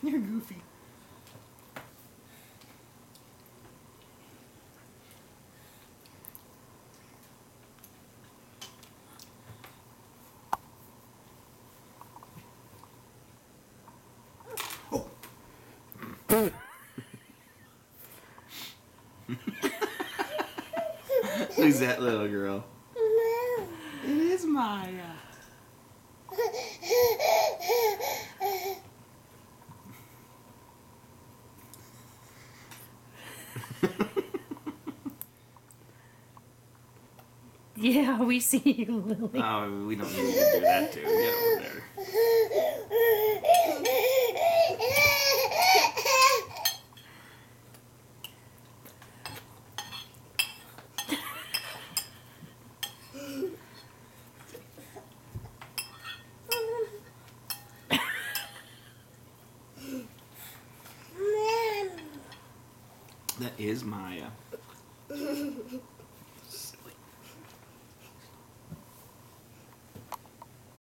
You're goofy. Who's that little girl? It is Maya. Yeah, we see you, Lily. Oh, we don't need you to do that too. Get over there. That is Maya.